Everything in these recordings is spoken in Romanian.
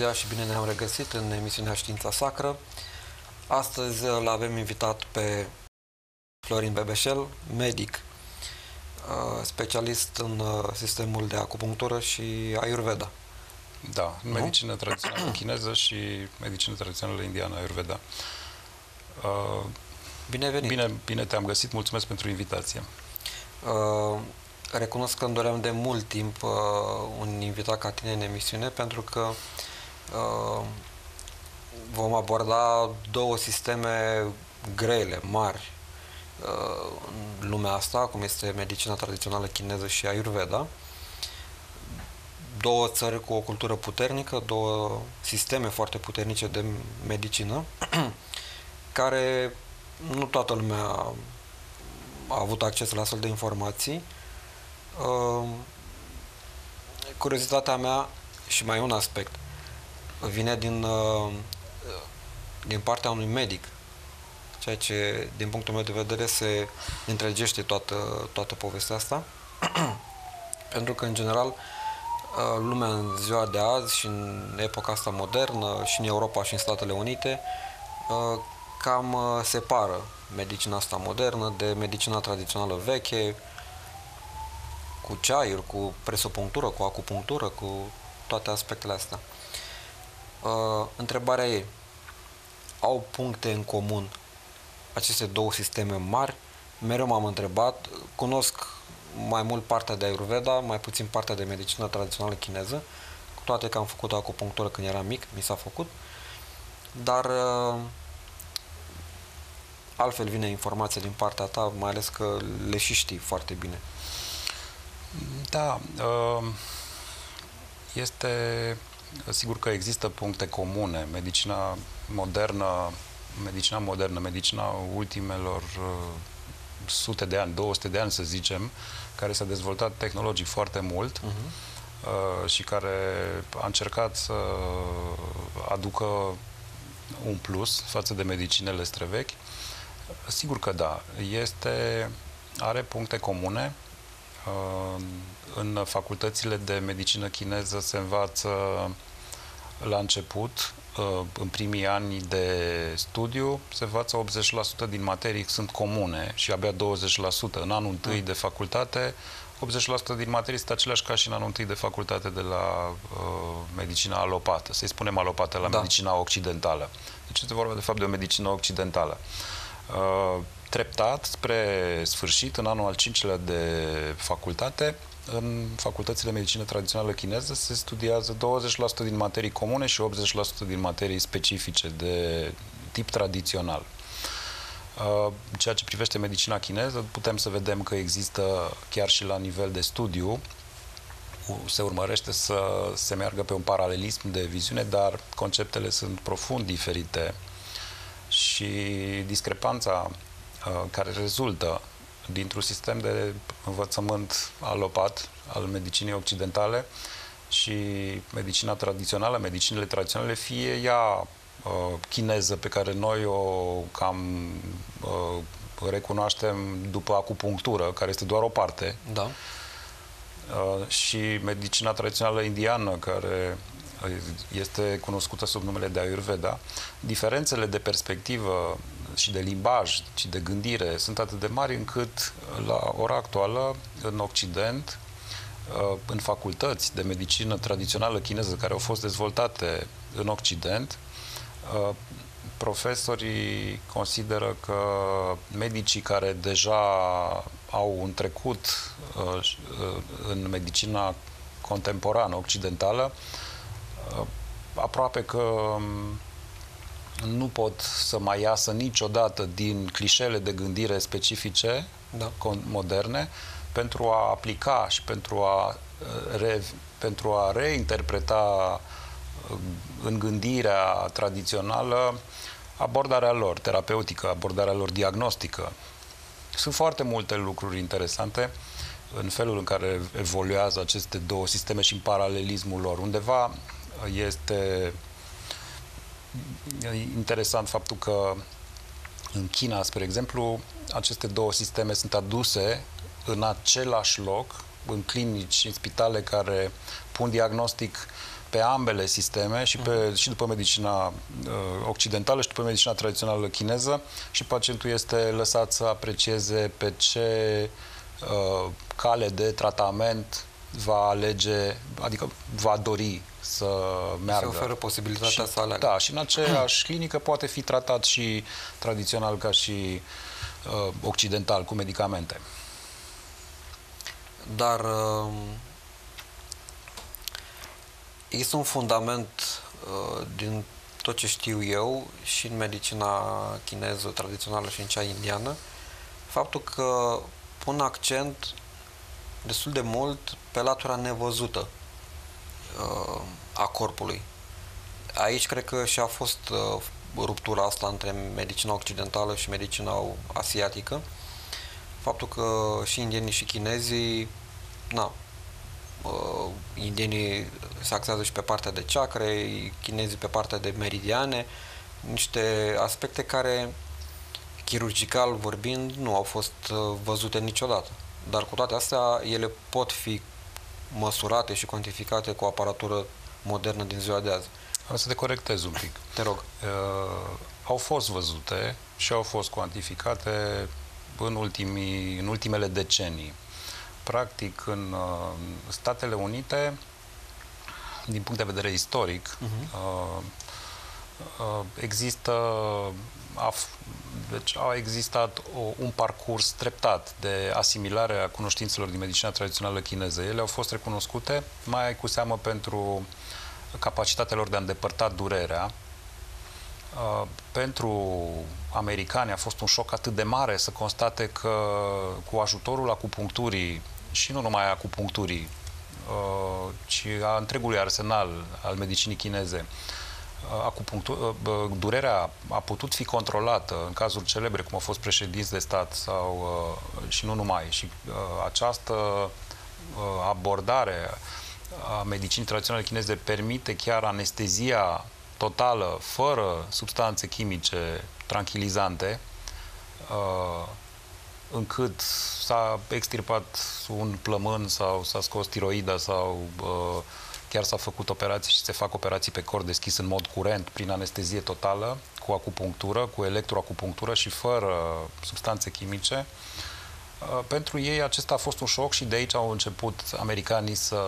ziua și bine ne-am regăsit în emisiunea Știința Sacră. Astăzi îl avem invitat pe Florin Bebeșel, medic, specialist în sistemul de acupunctură și Ayurveda. Da, medicină tradițională chineză și medicină tradițională indiană, Ayurveda. Bine venit! Bine te-am găsit, mulțumesc pentru invitație. Recunosc că îmi doream de mult timp un invitat ca tine în emisiune, pentru că vom aborda două sisteme grele, mari în lumea asta, cum este medicina tradițională chineză și Ayurveda. Două țări cu o cultură puternică, două sisteme foarte puternice de medicină, care nu toată lumea a avut acces la astfel de informații. Curiozitatea mea, și mai un aspect, vine din partea unui medic, ceea ce, din punctul meu de vedere, se întregește toată povestea asta, pentru că, în general, lumea în ziua de azi și în epoca asta modernă, și în Europa și în Statele Unite, cam separă medicina asta modernă de medicina tradițională veche, cu ceaiuri, cu presopunctură, cu acupunctură, cu toate aspectele astea. Întrebarea e, au puncte în comun aceste două sisteme mari? Mereu m-am întrebat, cunosc mai mult partea de Ayurveda, mai puțin partea de medicină tradițională chineză, cu toate că am făcut acupunctură când eram mic, mi s-a făcut, dar altfel vine informația din partea ta, mai ales că le și știi foarte bine. Da, este sigur că există puncte comune. Medicina modernă, medicina ultimelor sute de ani, 200 de ani, să zicem, care s-a dezvoltat tehnologic foarte mult și care a încercat să aducă un plus față de medicinele străvechi. Sigur că da, are puncte comune. În facultățile de medicină chineză se învață la început, în primii ani de studiu, se învață 80% din materii sunt comune și abia 20%. În anul întâi de facultate, 80% din materii sunt aceleași ca și în anul întâi de facultate de la medicina alopată. Să-i spunem alopată la medicina occidentală. Deci este vorba de fapt de o medicină occidentală. Treptat, spre sfârșit, în anul al 5-lea de facultate, în facultățile de medicină tradițională chineză se studiază 20% din materii comune și 80% din materii specifice de tip tradițional. Ceea ce privește medicina chineză, putem să vedem că există chiar și la nivel de studiu, se urmărește să se meargă pe un paralelism de viziune, dar conceptele sunt profund diferite și discrepanța care rezultă dintr-un sistem de învățământ alopat al medicinii occidentale și medicina tradițională, medicinile tradiționale, fie ea chineză, pe care noi o cam recunoaștem după acupunctură, care este doar o parte, și medicina tradițională indiană, care este cunoscută sub numele de Ayurveda. Diferențele de perspectivă și de limbaj și de gândire sunt atât de mari încât la ora actuală în Occident, în facultăți de medicină tradițională chineză care au fost dezvoltate în Occident, profesorii consideră că medicii care deja au un trecut în medicina contemporană occidentală aproape că nu pot să mai iasă niciodată din clișeele de gândire specifice moderne pentru a aplica și pentru a reinterpreta în gândirea tradițională abordarea lor terapeutică, abordarea lor diagnostică. Sunt foarte multe lucruri interesante în felul în care evoluează aceste două sisteme și în paralelismul lor. Undeva este interesant faptul că în China, spre exemplu, aceste două sisteme sunt aduse în același loc, în clinici, în spitale care pun diagnostic pe ambele sisteme, și după medicina occidentală și după medicina tradițională chineză, și pacientul este lăsat să aprecieze pe ce cale de tratament va alege, adică va dori să meargă. Se oferă posibilitatea să aleagă. Da, și în aceeași clinică poate fi tratat și tradițional ca și occidental, cu medicamente. Dar este un fundament din tot ce știu eu și în medicina chineză tradițională și în cea indiană, faptul că pun accent destul de mult pe latura nevăzută a corpului. Aici cred că și a fost ruptura asta între medicina occidentală și medicina asiatică. Faptul că și indienii și chinezii, indienii se axează și pe partea de chakre, chinezii pe partea de meridiane, niște aspecte care, chirurgical vorbind, nu au fost văzute niciodată. Dar cu toate astea, ele pot fi măsurate și cuantificate cu o aparatură modernă din ziua de azi. Am să te corectez un pic. Te rog. Au fost văzute și au fost cuantificate în ultimele decenii. Practic, în Statele Unite, din punct de vedere istoric, deci a existat un parcurs treptat de asimilare a cunoștințelor din medicina tradițională chineză. Ele au fost recunoscute mai cu seamă pentru capacitatea lor de a îndepărta durerea. Pentru americani a fost un șoc atât de mare să constate că cu ajutorul acupuncturii, și nu numai a acupuncturii, ci a întregului arsenal al medicinii chineze, durerea a putut fi controlată în cazuri celebre, cum au fost președinți de stat și nu numai. Și această abordare a medicinii tradiționale chineze permite chiar anestezia totală, fără substanțe chimice tranquilizante, încât s-a extirpat un plămân sau s-a scos tiroida sau chiar s-a făcut operații și se fac operații pe cor deschis în mod curent, prin anestezie totală, cu acupunctură, cu electroacupunctură și fără substanțe chimice. Pentru ei acesta a fost un șoc și de aici au început americanii să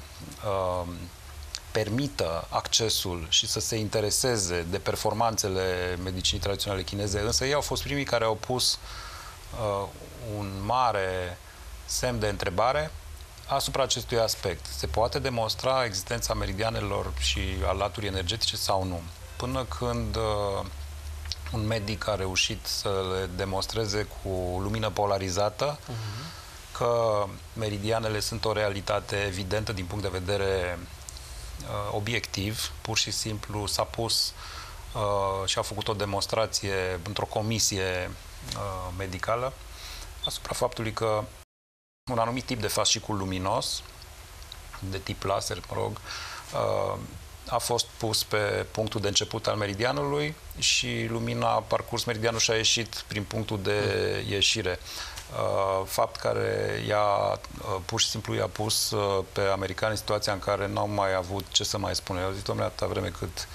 permită accesul și să se intereseze de performanțele medicinii tradiționale chineze, însă ei au fost primii care au pus un mare semn de întrebare asupra acestui aspect. Se poate demonstra existența meridianelor și a laturii energetice sau nu? Până când un medic a reușit să le demonstreze cu lumină polarizată că meridianele sunt o realitate evidentă din punct de vedere obiectiv, pur și simplu s-a pus și a făcut o demonstrație într-o comisie medicală asupra faptului că un anumit tip de fascicul luminos, de tip laser, mă rog, a fost pus pe punctul de început al meridianului și lumina a parcurs meridianul și a ieșit prin punctul de ieșire. Fapt care pur și simplu i-a pus pe americani în situația în care n-au mai avut ce să mai spune. Eu zic, domnule, atâta vreme cât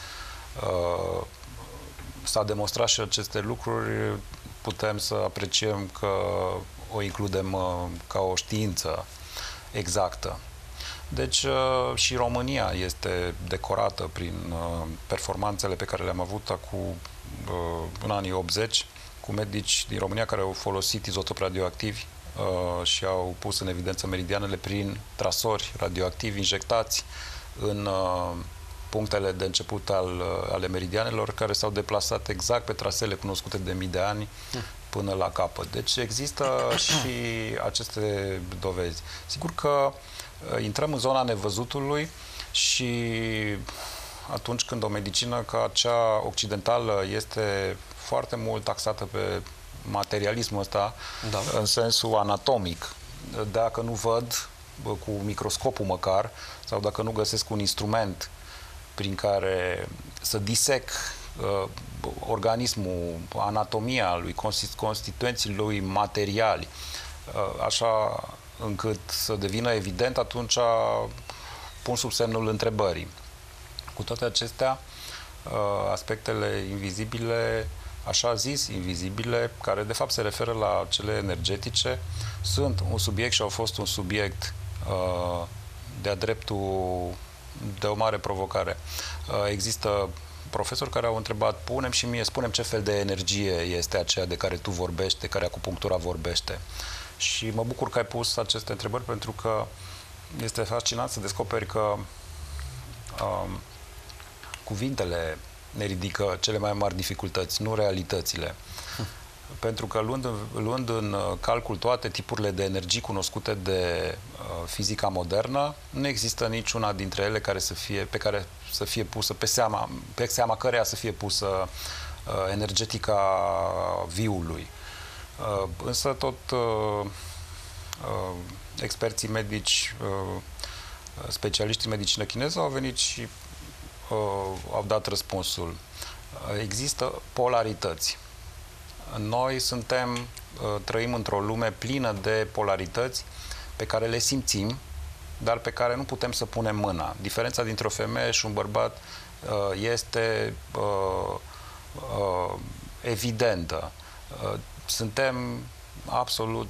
s-a demonstrat și aceste lucruri, putem să apreciem că o includem ca o știință exactă. Deci și România este decorată prin performanțele pe care le-am avut în anii 80, cu medici din România care au folosit izotopi radioactivi și au pus în evidență meridianele prin trasori radioactivi injectați în punctele de început ale meridianelor, care s-au deplasat exact pe trasele cunoscute de mii de ani până la capăt. Deci există și aceste dovezi. Sigur că intrăm în zona nevăzutului și atunci când o medicină ca cea occidentală este foarte mult taxată pe materialismul ăsta, în sensul anatomic, dacă nu văd cu microscopul măcar, sau dacă nu găsesc un instrument prin care să disec organismul, anatomia lui, constituenții lui materiali, așa încât să devină evident, atunci pun sub semnul întrebării. Cu toate acestea, aspectele invizibile, așa zis invizibile, care de fapt se referă la cele energetice, sunt un subiect și au fost un subiect de-a dreptul de o mare provocare. Există profesori care au întrebat, spunem ce fel de energie este aceea de care tu vorbești, de care acupunctura vorbește. Și mă bucur că ai pus aceste întrebări, pentru că este fascinant să descoperi că cuvintele ne ridică cele mai mari dificultăți, nu realitățile. Pentru că luând în calcul toate tipurile de energii cunoscute de fizica modernă, nu există niciuna dintre ele care să fie pusă pe seama căreia să fie pusă energetica viului. Însă tot experții medici, specialiștii în medicină chineză au venit și au dat răspunsul. Există polarități. Noi trăim într-o lume plină de polarități pe care le simțim, dar pe care nu putem să punem mâna. Diferența dintre o femeie și un bărbat este evidentă. Suntem absolut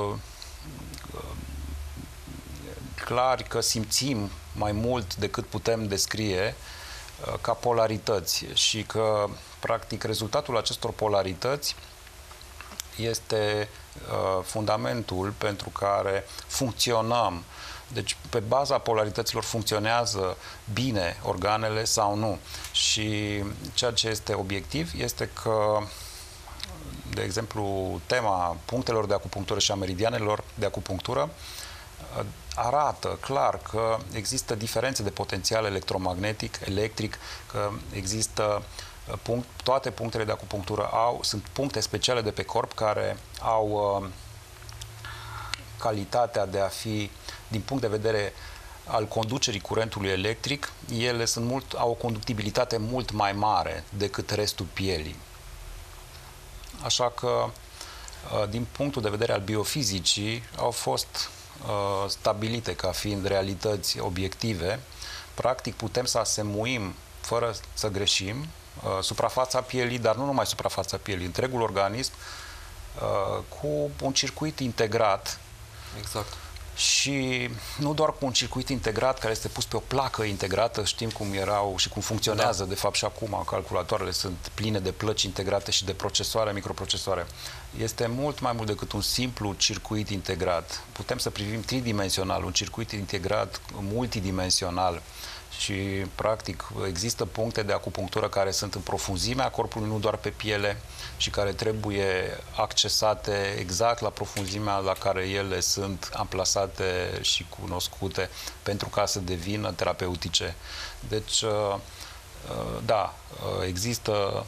clari că simțim mai mult decât putem descrie ca polarități și că, practic, rezultatul acestor polarități este fundamentul pentru care funcționăm. Deci, pe baza polarităților funcționează bine organele sau nu. Și ceea ce este obiectiv este că, de exemplu, tema punctelor de acupunctură și a meridianelor de acupunctură arată clar că există diferențe de potențial electric, că există toate punctele de acupunctură sunt puncte speciale de pe corp care au calitatea de a fi, din punct de vedere al conducerii curentului electric, ele au o conductibilitate mult mai mare decât restul pielii. Așa că, din punctul de vedere al biofizicii, au fost stabilite ca fiind realități obiective. Practic putem să asemuim, fără să greșim, suprafața pielii, dar nu numai suprafața pielii, întregul organism, cu un circuit integrat. Exact. Și nu doar cu un circuit integrat care este pus pe o placă integrată, știm cum erau și cum funcționează, de fapt și acum calculatoarele sunt pline de plăci integrate și de procesoare, microprocesoare. Este mult mai mult decât un simplu circuit integrat. Putem să privim tridimensional, un circuit integrat multidimensional. Și, practic, există puncte de acupunctură care sunt în profunzimea corpului, nu doar pe piele, și care trebuie accesate exact la profunzimea la care ele sunt amplasate și cunoscute pentru ca să devină terapeutice. Deci, da, există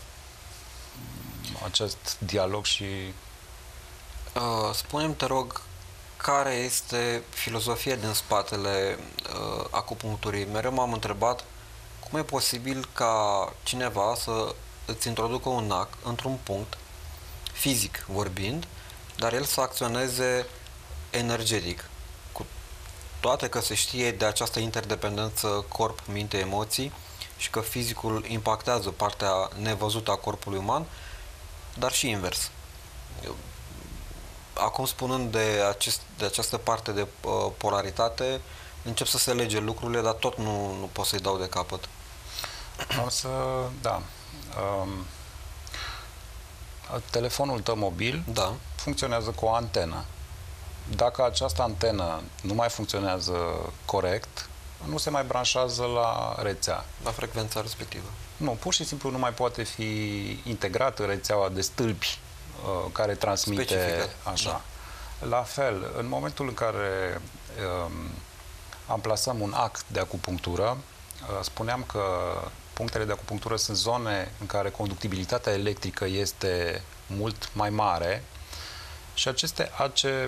acest dialog și... Spune-mi, te rog, care este filozofia din spatele acupuncturii? Mereu m-am întrebat cum e posibil ca cineva să îți introducă un ac într-un punct, fizic vorbind, dar el să acționeze energetic, cu toate că se știe de această interdependență corp, minte, emoții și că fizicul impactează partea nevăzută a corpului uman, dar și invers. Acum, spunând de această parte de polaritate, încep să se lege lucrurile, dar tot nu pot să-i dau de capăt. Da. Telefonul tău mobil funcționează cu o antenă. Dacă această antenă nu mai funcționează corect, nu se mai branșează la rețea. La frecvența respectivă. Nu, pur și simplu nu mai poate fi integrată rețeaua de stâlpi care transmite specificat. Așa. Da. La fel, în momentul în care amplasăm un ac de acupunctură, spuneam că punctele de acupunctură sunt zone în care conductibilitatea electrică este mult mai mare și aceste ace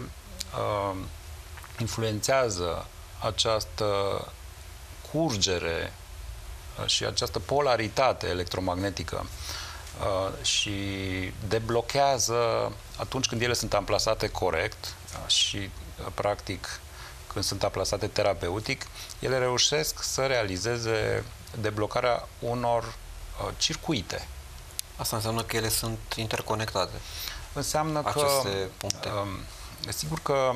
influențează această curgere și această polaritate electromagnetică și deblochează atunci când ele sunt amplasate corect și, practic, când sunt amplasate terapeutic, ele reușesc să realizeze deblocarea unor circuite. Asta înseamnă că ele sunt interconectate. Înseamnă că, aceste puncte. Sigur că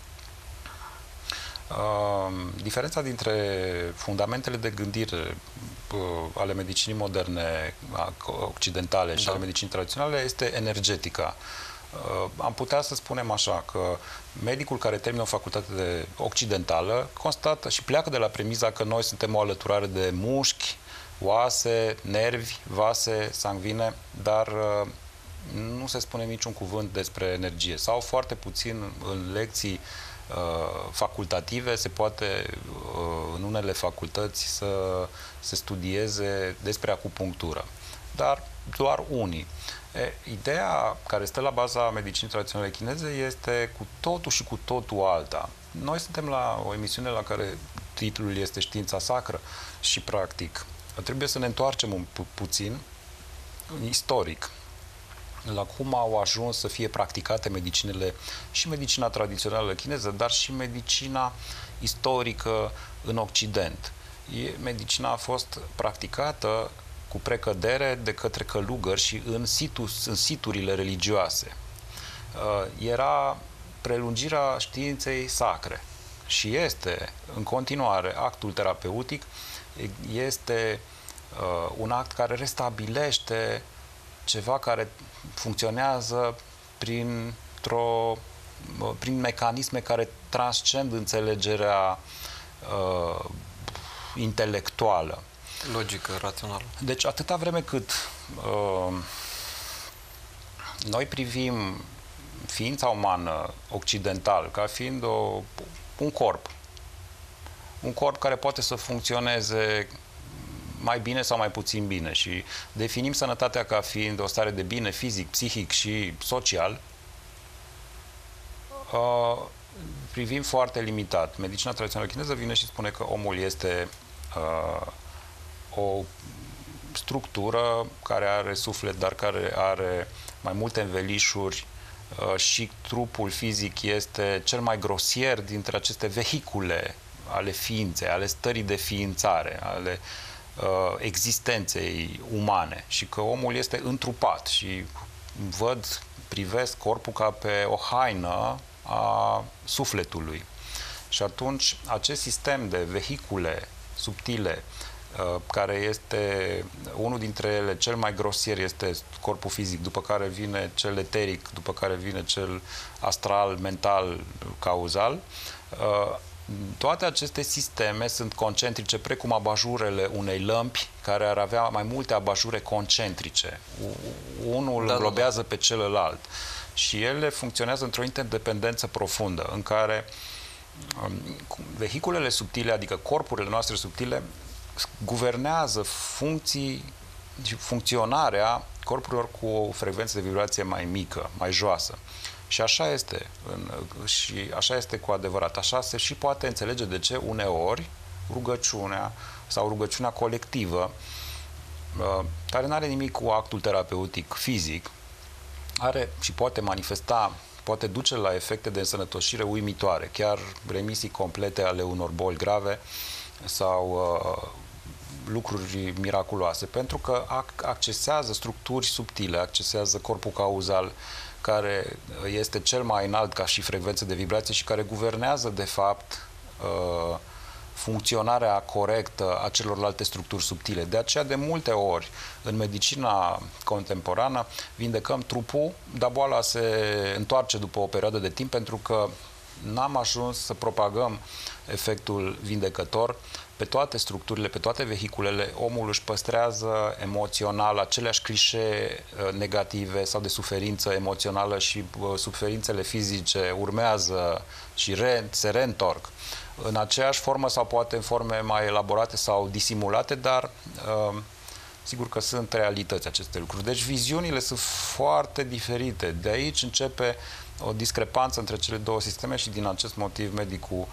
diferența dintre fundamentele de gândire ale medicinii moderne, occidentale și ale medicinii tradiționale este energetica. Am putea să spunem așa că medicul care termină o facultate occidentală constată și pleacă de la premiza că noi suntem o alăturare de mușchi, oase, nervi, vase sanguine, dar nu se spune niciun cuvânt despre energie sau foarte puțin în lecții facultative se poate în unele facultăți să se studieze despre acupunctură, dar doar unii. Ideea care stă la baza medicinii tradiționale chineze este cu totul și cu totul alta. Noi suntem la o emisiune la care titlul este Știința Sacră și practic trebuie să ne întoarcem puțin istoric la cum au ajuns să fie practicate medicinele și medicina tradițională chineză, dar și medicina istorică în Occident. Medicina a fost practicată cu precădere de către călugări și în siturile religioase. Era prelungirea științei sacre și este în continuare actul terapeutic, este un act care restabilește ceva care funcționează prin mecanisme care transcend înțelegerea intelectuală. Logică, rațională. Deci atâta vreme cât noi privim ființa umană occidental ca fiind un corp care poate să funcționeze mai bine sau mai puțin bine și definim sănătatea ca fiind o stare de bine fizic, psihic și social, privim foarte limitat. Medicina tradițională chineză vine și spune că omul este o structură care are suflet, dar care are mai multe învelișuri și trupul fizic este cel mai grosier dintre aceste vehicule ale ființei, ale stării de ființare, ale existenței umane și că omul este întrupat și privesc corpul ca pe o haină a sufletului. Și atunci acest sistem de vehicule subtile, care este unul dintre ele, cel mai grosier este corpul fizic, după care vine cel eteric, după care vine cel astral, mental, cauzal. Toate aceste sisteme sunt concentrice, precum abajurele unei lămpi care ar avea mai multe abajure concentrice. Unul înglobează pe celălalt. Și ele funcționează într-o interdependență profundă, în care vehiculele subtile, adică corpurile noastre subtile, guvernează funcții și funcționarea corpurilor cu o frecvență de vibrație mai mică, mai joasă. Și așa este, și așa este cu adevărat. Așa se și poate înțelege de ce uneori rugăciunea sau rugăciunea colectivă, care nu are nimic cu actul terapeutic fizic, are și poate manifesta, poate duce la efecte de însănătoșire uimitoare, chiar remisii complete ale unor boli grave sau lucruri miraculoase, pentru că accesează structuri subtile, accesează corpul cauzal, care este cel mai înalt ca și frecvență de vibrație și care guvernează, de fapt, funcționarea corectă a celorlalte structuri subtile. De aceea, de multe ori, în medicina contemporană, vindecăm trupul, dar boala se întoarce după o perioadă de timp, pentru că n-am ajuns să propagăm efectul vindecător pe toate structurile, pe toate vehiculele. Omul își păstrează emoțional aceleași clișee negative sau de suferință emoțională și suferințele fizice urmează și se reîntorc în aceeași formă sau poate în forme mai elaborate sau disimulate, dar sigur că sunt realități aceste lucruri. Deci viziunile sunt foarte diferite. De aici începe o discrepanță între cele două sisteme și din acest motiv medicul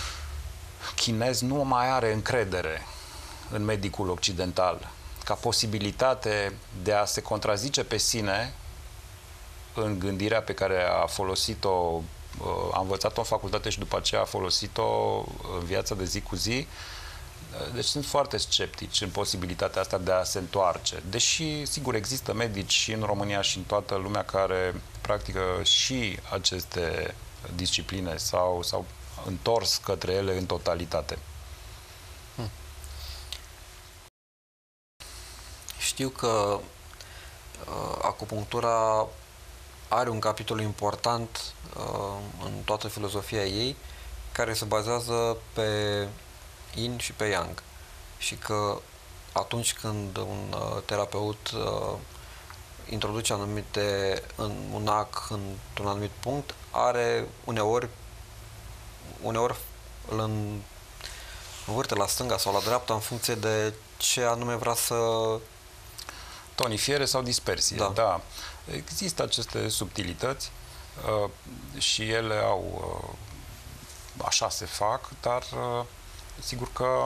chinez nu mai are încredere în medicul occidental ca posibilitate de a se contrazice pe sine în gândirea pe care a folosit-o, a învățat-o în facultate și după aceea a folosit-o în viața de zi cu zi, Deci sunt foarte sceptici în posibilitatea asta de a se întoarce. Deși, sigur, există medici și în România și în toată lumea care practică și aceste discipline sau s-au întors către ele în totalitate. Știu că acupunctura are un capitol important în toată filozofia ei, care se bazează pe yin și pe yang. Și că atunci când un terapeut introduce un ac într-un anumit punct, are uneori îl învârte la stânga sau la dreapta în funcție de ce anume vrea să... Tonifiere sau dispersie. Da. Da. Există aceste subtilități și ele așa se fac, dar sigur că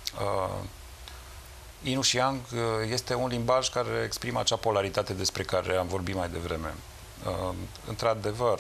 Yin și Yang este un limbaj care exprimă acea polaritate despre care am vorbit mai devreme. Într-adevăr,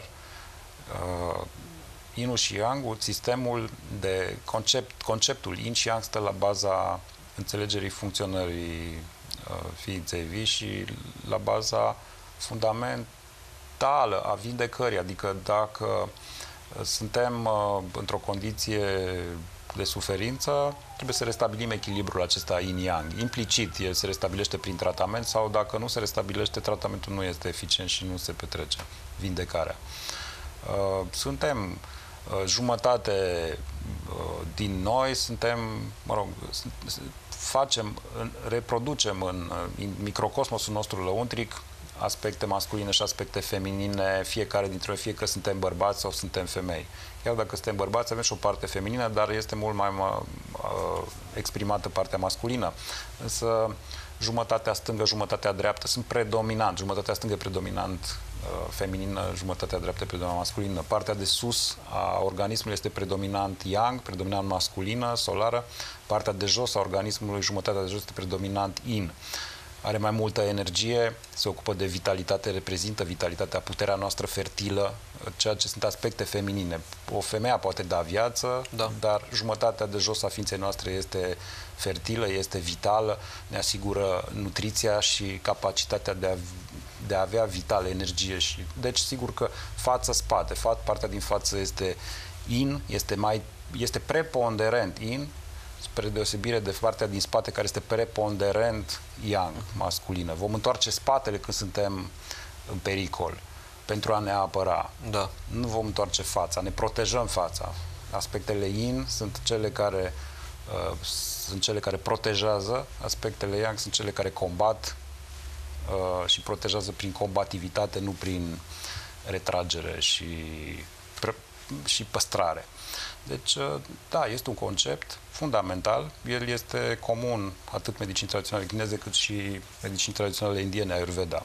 Yin și Yang, sistemul de conceptul Yin și Yang stă la baza înțelegerii funcționării ființei vii și la baza fundamentală a vindecării. Adică dacă suntem într-o condiție de suferință, trebuie să restabilim echilibrul acesta yin-yang. Implicit, el se restabilește prin tratament sau dacă nu se restabilește, tratamentul nu este eficient și nu se petrece vindecarea. Suntem jumătate din noi, suntem, reproducem în microcosmosul nostru lăuntric aspecte masculine și aspecte feminine, fiecare dintre noi, fie că suntem bărbați sau suntem femei. Chiar dacă suntem bărbați, avem și o parte feminină, dar este mult mai exprimată partea masculină. Însă jumătatea stângă, jumătatea dreaptă sunt predominant. Jumătatea stângă predominant feminină, jumătatea dreaptă predominant masculină. Partea de sus a organismului este predominant yang, predominant masculină, solară. Partea de jos a organismului, jumătatea de jos, este predominant yin. Are mai multă energie, se ocupă de vitalitate, reprezintă vitalitatea, puterea noastră fertilă, ceea ce sunt aspecte feminine. O femeie poate da viață, da, dar jumătatea de jos a ființei noastre este fertilă, este vitală, ne asigură nutriția și capacitatea de a avea vitală, energie. Deci, sigur că față-spate, partea din față este yin, este preponderent yin, spre deosebire de partea din spate care este preponderent yang, masculină. Vom întoarce spatele când suntem în pericol pentru a ne apăra. Da. Nu vom întoarce fața, ne protejăm fața. Aspectele yin sunt cele care protejează, aspectele yang sunt cele care combat și protejează prin combativitate, nu prin retragere și păstrare. Deci, da, este un concept fundamental. El este comun atât medicinii tradiționale chineze cât și medicinii tradiționale indiene, Ayurveda.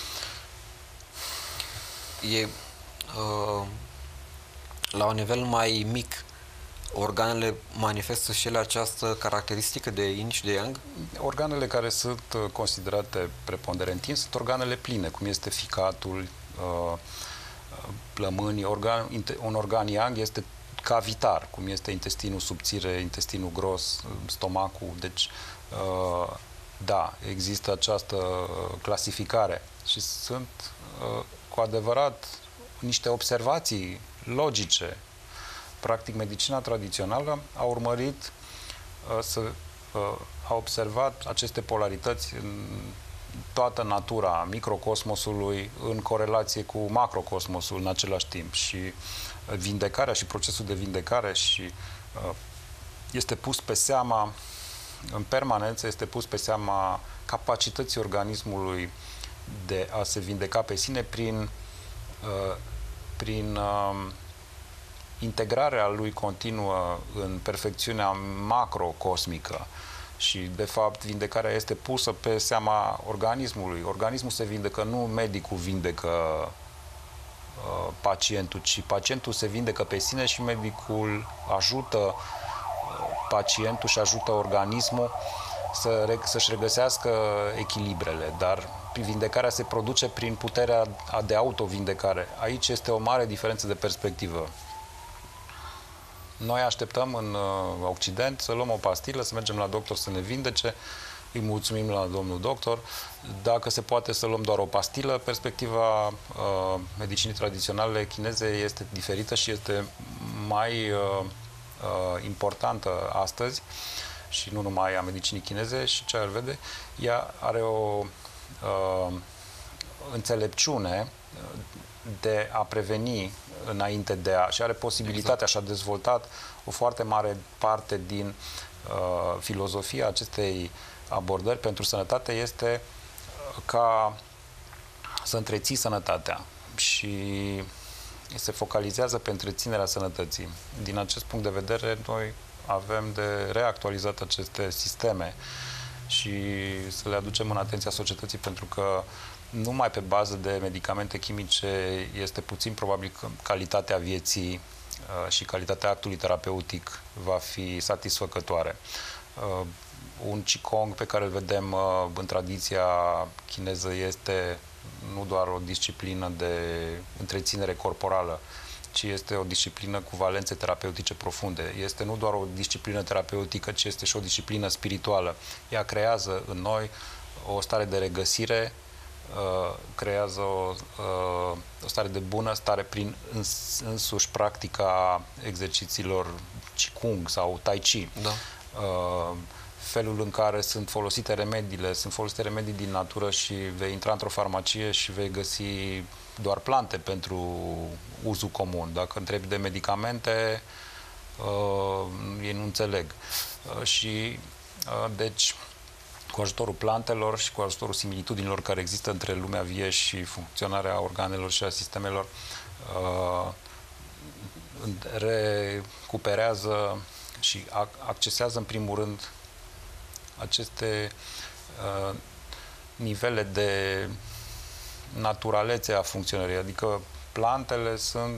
La un nivel mai mic, organele manifestă și ele această caracteristică de yin și de yang? Organele care sunt considerate preponderent yin sunt organele pline, cum este ficatul, plămânii. Un organ yang este cavitar, cum este intestinul subțire, intestinul gros, stomacul. Deci, da, există această clasificare și sunt cu adevărat niște observații logice. Practic, medicina tradițională a urmărit a observat aceste polarități în toată natura microcosmosului în corelație cu macrocosmosul în același timp și vindecarea și procesul de vindecare și este pus pe seama, în permanență este pus pe seama capacității organismului de a se vindeca pe sine prin integrarea lui continuă în perfecțiunea macrocosmică. Și, de fapt, vindecarea este pusă pe seama organismului. Organismul se vindecă, nu medicul vindecă pacientul, ci pacientul se vindecă pe sine și medicul ajută pacientul și ajută organismul să-și regăsească echilibrele. Dar vindecarea se produce prin puterea de autovindecare. Aici este o mare diferență de perspectivă. Noi așteptăm în Occident să luăm o pastilă, să mergem la doctor să ne vindece, îi mulțumim la domnul doctor. Dacă se poate să luăm doar o pastilă, perspectiva medicinii tradiționale chineze este diferită și este mai importantă astăzi, și nu numai a medicinii chineze și cea ayurvede. Ea are o înțelepciune de a preveni înainte de a... și are posibilitatea și a dezvoltat o foarte mare parte din filozofia acestei abordări pentru sănătate este ca să întreții sănătatea și se focalizează pe întreținerea sănătății. Din acest punct de vedere, noi avem de reactualizat aceste sisteme și să le aducem în atenția societății, pentru că numai pe bază de medicamente chimice este puțin probabil că calitatea vieții și calitatea actului terapeutic va fi satisfăcătoare. Un Qigong pe care îl vedem în tradiția chineză este nu doar o disciplină de întreținere corporală, ci este o disciplină cu valențe terapeutice profunde. Este nu doar o disciplină terapeutică, ci este și o disciplină spirituală. Ea creează în noi o stare de regăsire, creează o stare de bunăstare prin însuși practica exercițiilor Qigong sau Tai Chi. Da. Felul în care sunt folosite remedii din natură și vei intra într-o farmacie și vei găsi doar plante pentru uzul comun. Dacă întrebi de medicamente, ei nu înțeleg. Deci, cu ajutorul plantelor și cu ajutorul similitudinilor care există între lumea vie și funcționarea organelor și a sistemelor, recuperează și accesează în primul rând aceste nivele de naturalețe a funcționării. Adică plantele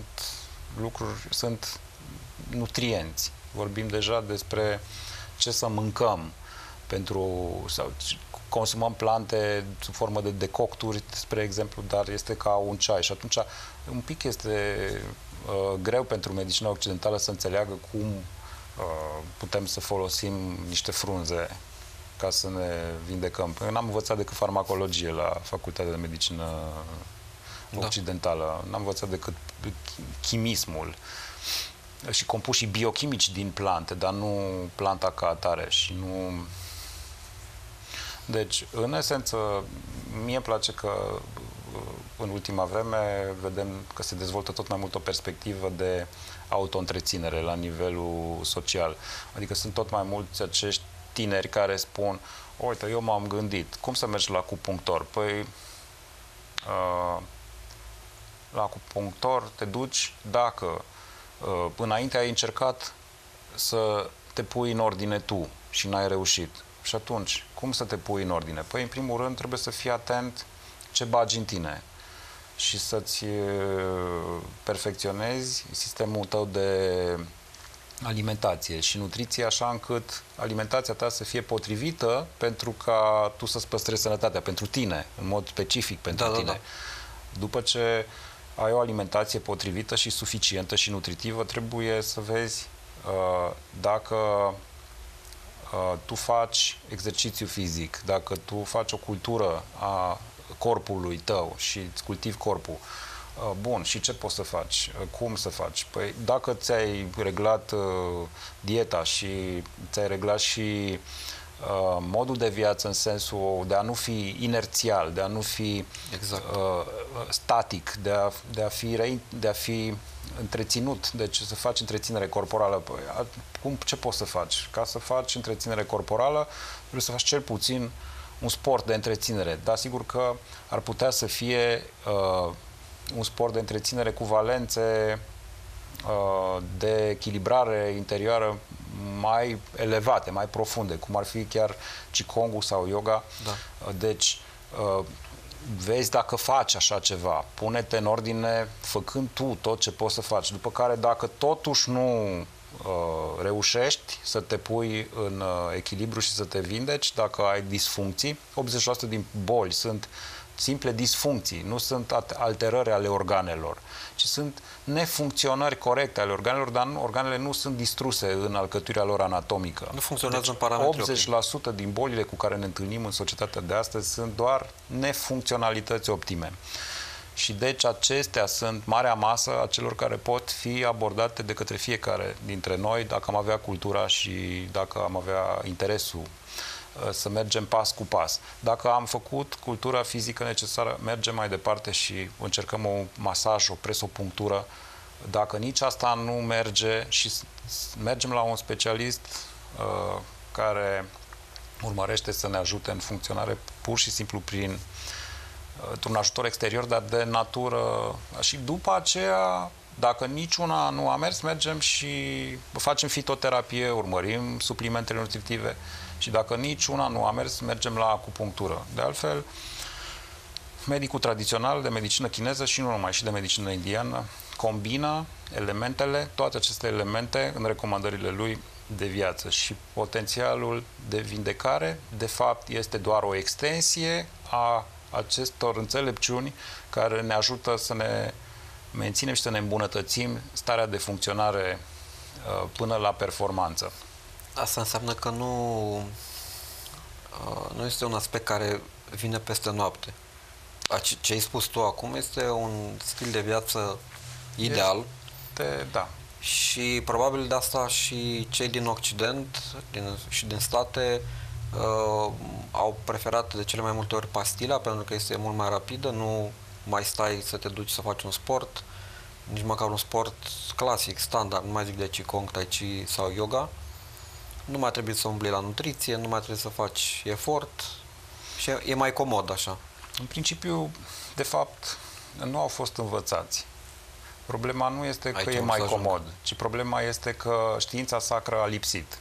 sunt nutrienți. Vorbim deja despre ce să mâncăm sau consumăm plante sub formă de decocturi, spre exemplu, dar este ca un ceai și atunci un pic este greu pentru medicina occidentală să înțeleagă cum putem să folosim niște frunze ca să ne vindecăm. Eu n-am învățat decât farmacologie la Facultatea de Medicină Occidentală. N-am învățat decât chimismul și compușii biochimici din plante, dar nu planta ca atare și nu... Deci, în esență, mie îmi place că în ultima vreme vedem că se dezvoltă tot mai mult o perspectivă de auto-întreținere la nivelul social. Adică sunt tot mai mulți acești tineri care spun: uite, eu m-am gândit, cum să mergi la acupunctor? Păi, la acupunctor te duci dacă înainte ai încercat să te pui în ordine tu și n-ai reușit. Și atunci, cum să te pui în ordine? Păi, în primul rând, trebuie să fii atent ce bagi în tine și să-ți perfecționezi sistemul tău de alimentație și nutriție, așa încât alimentația ta să fie potrivită pentru ca tu să-ți păstrezi sănătatea, pentru tine, în mod specific pentru tine. Da. După ce ai o alimentație potrivită și suficientă și nutritivă, trebuie să vezi dacă tu faci exercițiu fizic, dacă tu faci o cultură a corpului tău și îți cultivi corpul. Bun, și ce poți să faci? Cum să faci? Păi dacă ți-ai reglat dieta și ți-ai reglat și modul de viață în sensul de a nu fi inerțial, de a nu fi static, de a fi întreținut, deci să faci întreținere corporală. Păi, ce poți să faci? Ca să faci întreținere corporală, trebuie să faci cel puțin un sport de întreținere. Dar sigur că ar putea să fie un sport de întreținere cu valențe de echilibrare interioară mai elevate, mai profunde, cum ar fi chiar Qigong-ul sau yoga. Da. Deci, vezi dacă faci așa ceva, pune-te în ordine făcând tu tot ce poți să faci. După care, dacă totuși nu reușești să te pui în echilibru și să te vindeci, dacă ai disfuncții, 80% din boli sunt simple disfuncții, nu sunt alterări ale organelor, ci sunt nefuncționări corecte ale organelor, dar organele nu sunt distruse în alcătuirea lor anatomică. Nu funcționează în parametri 80% din bolile cu care ne întâlnim în societatea de astăzi sunt doar nefuncționalități optime. Și deci acestea sunt marea masă a celor care pot fi abordate de către fiecare dintre noi dacă am avea cultura și dacă am avea interesul să mergem pas cu pas. Dacă am făcut cultura fizică necesară, mergem mai departe și încercăm un masaj, o presopunctură. Dacă nici asta nu merge și mergem la un specialist care urmărește să ne ajute în funcționare pur și simplu prin un ajutor exterior, dar de natură. Și după aceea, dacă niciuna nu a mers, mergem și facem fitoterapie, urmărim suplimentele nutritive și dacă niciuna nu a mers, mergem la acupunctură. De altfel, medicul tradițional de medicină chineză și nu numai, și de medicină indiană, combină elementele, toate aceste elemente în recomandările lui de viață și potențialul de vindecare, de fapt, este doar o extensie a acestor înțelepciuni care ne ajută să ne menținem și să ne îmbunătățim starea de funcționare până la performanță. Asta înseamnă că nu este un aspect care vine peste noapte. Ce ai spus tu acum este un stil de viață ideal. Da. Și probabil de asta și cei din Occident și din state au preferat de cele mai multe ori pastila, pentru că este mult mai rapidă, nu mai stai să te duci să faci un sport, nici măcar un sport clasic, standard, nu mai zic de Qigong, Tai Chi sau yoga. Nu mai trebuie să umbli la nutriție, nu mai trebuie să faci efort și e mai comod așa. În principiu, de fapt, nu au fost învățați. Problema nu este că e mai comod, ci problema este că știința sacră a lipsit.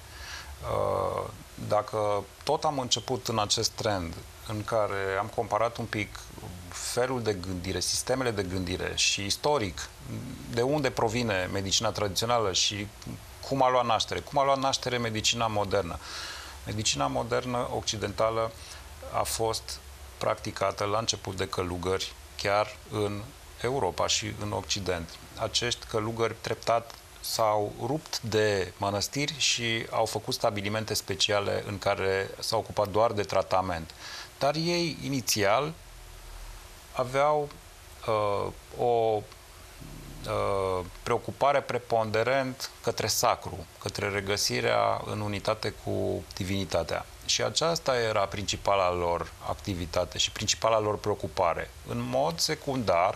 Dacă tot am început în acest trend în care am comparat un pic felul de gândire, sistemele de gândire și istoric, de unde provine medicina tradițională și cum a luat naștere medicina modernă. Medicina modernă occidentală a fost practicată la început de călugări chiar în Europa și în Occident. Acești călugări treptat s-au rupt de mănăstiri și au făcut stabilimente speciale în care s-au ocupat doar de tratament. Dar ei, inițial, aveau o preocupare preponderent către sacru, către regăsirea în unitate cu divinitatea. Și aceasta era principala lor activitate și principala lor preocupare. În mod secundar,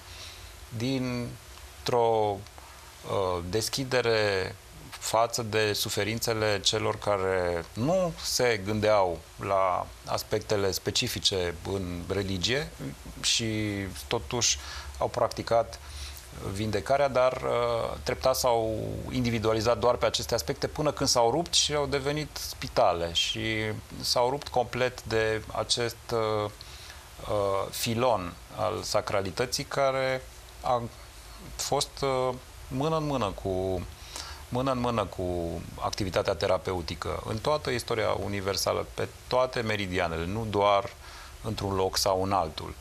dintr-o deschidere față de suferințele celor care nu se gândeau la aspectele specifice în religie și totuși au practicat vindecarea, dar treptat s-au individualizat doar pe aceste aspecte până când s-au rupt și au devenit spitale și s-au rupt complet de acest filon al sacralității care a fost mână în mână cu activitatea terapeutică în toată istoria universală, pe toate meridianele, nu doar într-un loc sau în altul.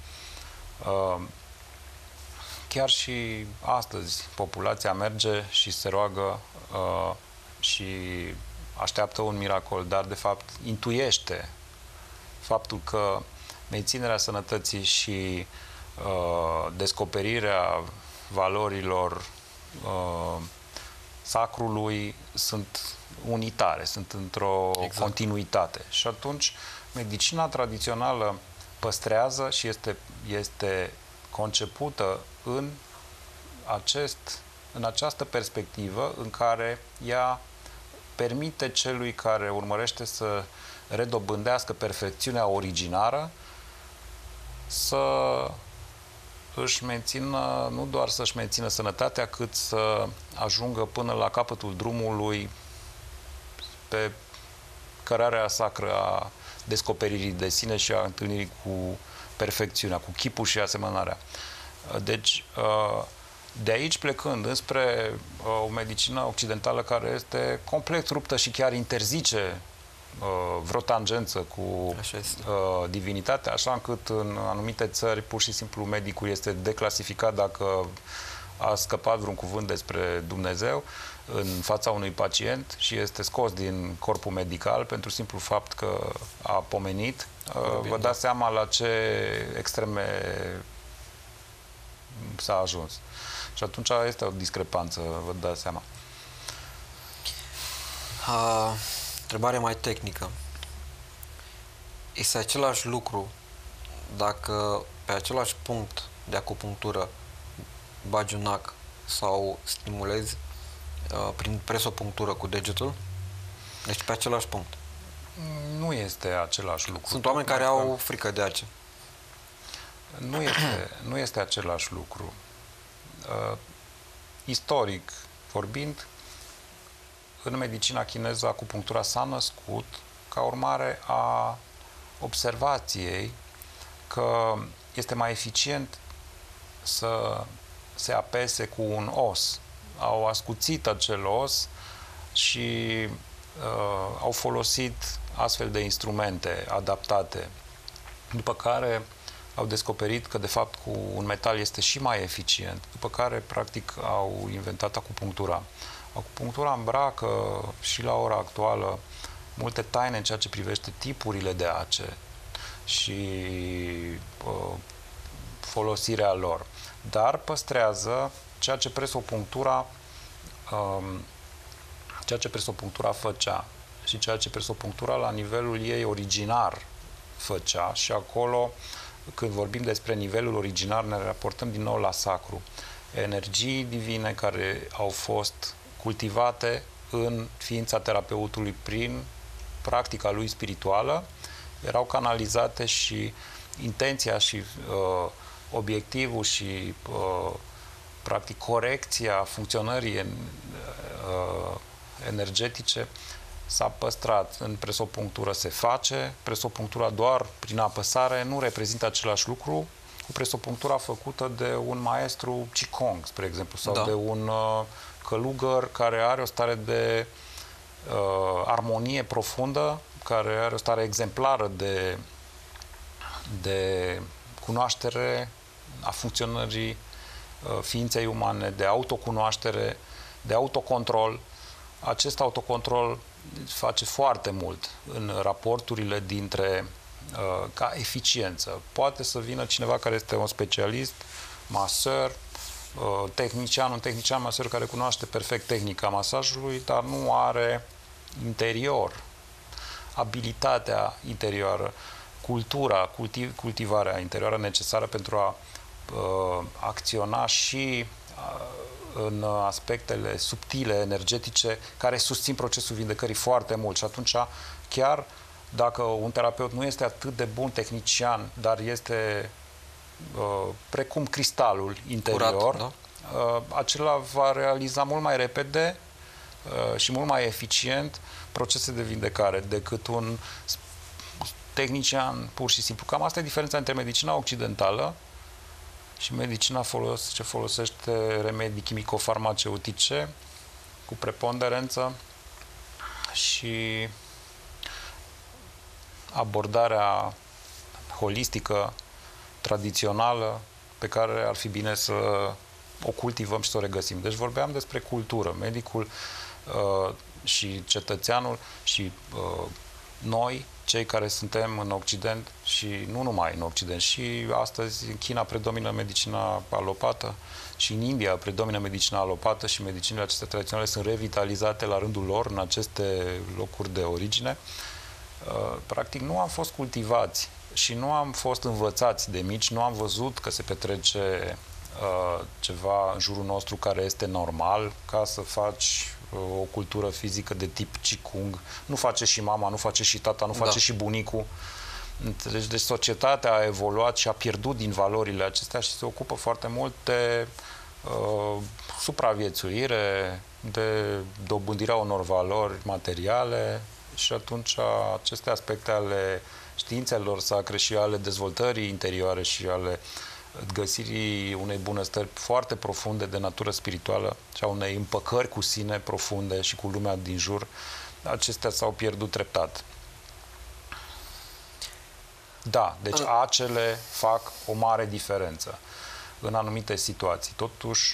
Chiar și astăzi populația merge și se roagă și așteaptă un miracol, dar de fapt intuiește faptul că menținerea sănătății și descoperirea valorilor sacrului sunt unitare, sunt într-o continuitate. Și atunci medicina tradițională păstrează și este concepută în această perspectivă în care ea permite celui care urmărește să redobândească perfecțiunea originară să își mențină, nu doar să-și mențină sănătatea, cât să ajungă până la capătul drumului pe cărarea sacră a descoperirii de sine și a întâlnirii cu perfecțiunea, cu chipul și asemănarea. Deci, de aici plecând înspre o medicină occidentală care este complet ruptă și chiar interzice vreo tangență cu divinitatea, așa încât în anumite țări pur și simplu medicul este declasificat dacă a scăpat vreun cuvânt despre Dumnezeu în fața unui pacient și este scos din corpul medical pentru simplu fapt că a pomenit. Vă dați seama la ce extreme s-a ajuns. Și atunci este o discrepanță, vă dați seama. Întrebare mai tehnică. Este același lucru dacă pe același punct de acupunctură bagi un ac sau stimulezi prin presopunctură cu degetul? Deci pe același punct. Nu este același lucru. Sunt oameni care au frică de ace. Nu este același lucru. Istoric vorbind, în medicina chineză, acupunctura s-a născut ca urmare a observației că este mai eficient să se apese cu un os. Au ascuțit acel os și au folosit astfel de instrumente adaptate. După care au descoperit că, de fapt, cu un metal este și mai eficient. După care, practic, au inventat acupunctura. Acupunctura îmbracă și la ora actuală multe taine în ceea ce privește tipurile de ace și folosirea lor. Dar păstrează ceea ce presopunctura făcea și ceea ce presopunctura la nivelul ei originar făcea și acolo, când vorbim despre nivelul originar, ne raportăm din nou la sacru. Energii divine care au fost cultivate în ființa terapeutului prin practica lui spirituală, erau canalizate și intenția și obiectivul și practic corecția funcționării energetice s-a păstrat. În presopunctură se face, presopunctura doar prin apăsare nu reprezintă același lucru cu presopunctura făcută de un maestru Qigong, spre exemplu, sau de un călugăr care are o stare de armonie profundă, care are o stare exemplară de cunoaștere a funcționării ființei umane, de autocunoaștere, de autocontrol. Acest autocontrol face foarte mult în raporturile dintre ca eficiență. Poate să vină cineva care este un specialist, maseur, un tehnician maseur care cunoaște perfect tehnica masajului, dar nu are interior, abilitatea interioară, cultivarea interioară necesară pentru a acționa și în aspectele subtile, energetice, care susțin procesul vindecării foarte mult. Și atunci, chiar dacă un terapeut nu este atât de bun tehnician, dar este precum cristalul interior, curat, da? Acela va realiza mult mai repede și mult mai eficient procese de vindecare decât un tehnician pur și simplu. Cam asta e diferența între medicina occidentală și medicina ce folosește remedii chimico-farmaceutice cu preponderență și abordarea holistică, tradițională, pe care ar fi bine să o cultivăm și să o regăsim. Deci vorbeam despre cultură. Medicul și cetățeanul și noi, cei care suntem în Occident și nu numai în Occident, și astăzi în China predomină medicina alopată și în India predomină medicina alopată și medicinile acestea tradiționale sunt revitalizate la rândul lor în aceste locuri de origine. Practic nu am fost cultivați și nu am fost învățați de mici, nu am văzut că se petrece ceva în jurul nostru care este normal, ca să faci o cultură fizică de tip Qigong. Nu face și mama, nu face și tata, nu face și bunicul. Deci societatea a evoluat și a pierdut din valorile acestea și se ocupă foarte mult de supraviețuire, de dobândirea unor valori materiale și atunci aceste aspecte ale științelor sacre și ale dezvoltării interioare și ale găsirii unei bunăstări foarte profunde de natură spirituală și a unei împăcări cu sine profunde și cu lumea din jur, acestea s-au pierdut treptat. Da, deci acele fac o mare diferență în anumite situații. Totuși,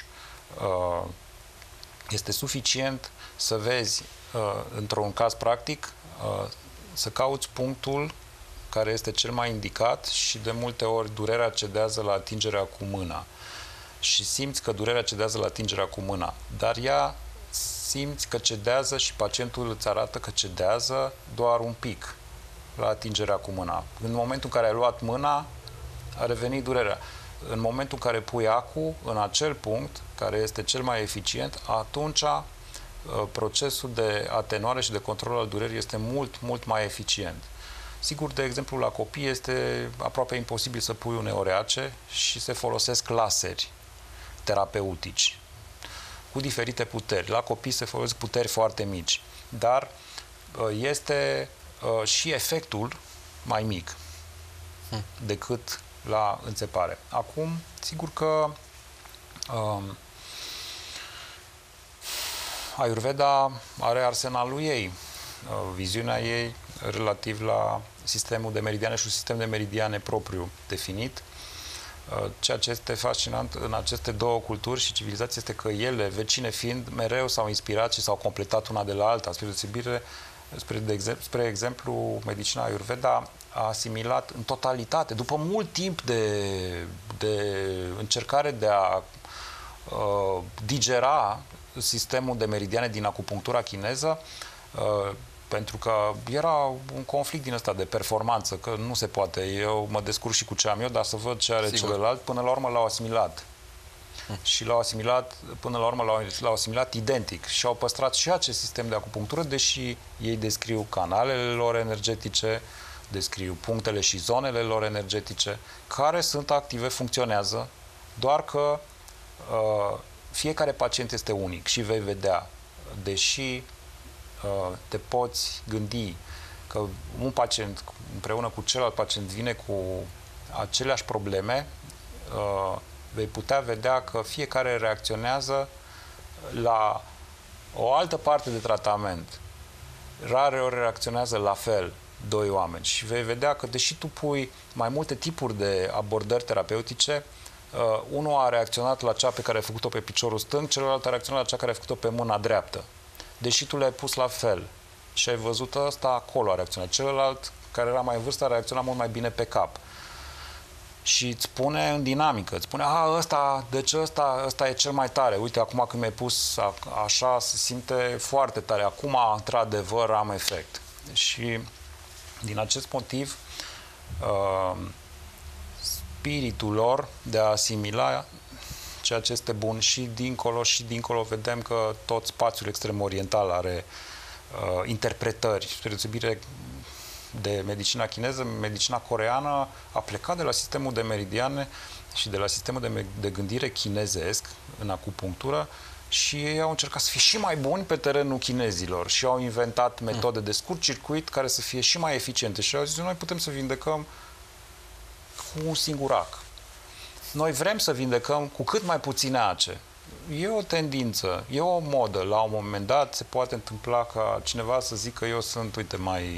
este suficient să vezi, într-un caz practic, să cauți punctul care este cel mai indicat și de multe ori durerea cedează la atingerea cu mâna. Și simți că durerea cedează la atingerea cu mâna, dar ea simți că cedează și pacientul îți arată că cedează doar un pic la atingerea cu mâna. În momentul în care ai luat mâna, a revenit durerea. În momentul în care pui acu în acel punct, care este cel mai eficient, atunci procesul de atenuare și de control al durerii este mult, mult mai eficient. Sigur, de exemplu, la copii este aproape imposibil să pui uneoreace și se folosesc laseri terapeutici cu diferite puteri. La copii se folosesc puteri foarte mici, dar este și efectul mai mic decât la înțepare. Acum, sigur că Ayurveda are arsenalul ei, viziunea ei relativ la sistemul de meridiane și un sistem de meridiane propriu definit. Ceea ce este fascinant în aceste două culturi și civilizații este că ele, vecine fiind, mereu s-au inspirat și s-au completat una de la alta. Spre deosebire, spre exemplu, medicina Ayurveda a asimilat în totalitate, după mult timp de încercare de a digera sistemul de meridiane din acupunctura chineză, pentru că era un conflict din ăsta de performanță, că nu se poate. Eu mă descurc și cu ce am eu, dar să văd ce are celălalt. Până la urmă l-au asimilat. Și l-au asimilat, până la urmă l-au asimilat identic. Și au păstrat și acest sistem de acupunctură, deși ei descriu canalele lor energetice, descriu punctele și zonele lor energetice, care sunt active, funcționează, doar că fiecare pacient este unic și vei vedea, deși te poți gândi că un pacient împreună cu celălalt pacient vine cu aceleași probleme, vei putea vedea că fiecare reacționează la o altă parte de tratament. Rare ori reacționează la fel doi oameni și vei vedea că deși tu pui mai multe tipuri de abordări terapeutice, unul a reacționat la cea pe care a făcut-o pe piciorul stâng, celălalt a reacționat la cea care a făcut-o pe mâna dreaptă. Deși tu le-ai pus la fel și ai văzut ăsta, acolo a reacționat. Celălalt, care era mai în vârstă, a reacționat mult mai bine pe cap. Și îți spune în dinamică, îți spune, ăsta e cel mai tare. Uite, acum când mi-ai pus așa, se simte foarte tare. Acum, într-adevăr, am efect. Și din acest motiv, spiritul lor de a asimila ceea ce este bun și dincolo vedem că tot spațiul extrem oriental are interpretări. Spre deosebire de medicina chineză, medicina coreeană a plecat de la sistemul de meridiane și de la sistemul de gândire chinezesc în acupunctură și ei au încercat să fie și mai buni pe terenul chinezilor și au inventat metode de scurt circuit care să fie și mai eficiente și au zis, noi putem să vindecăm cu un singur ac. Noi vrem să vindecăm cu cât mai puține ace. E o tendință, e o modă. La un moment dat se poate întâmpla ca cineva să zică eu sunt, uite,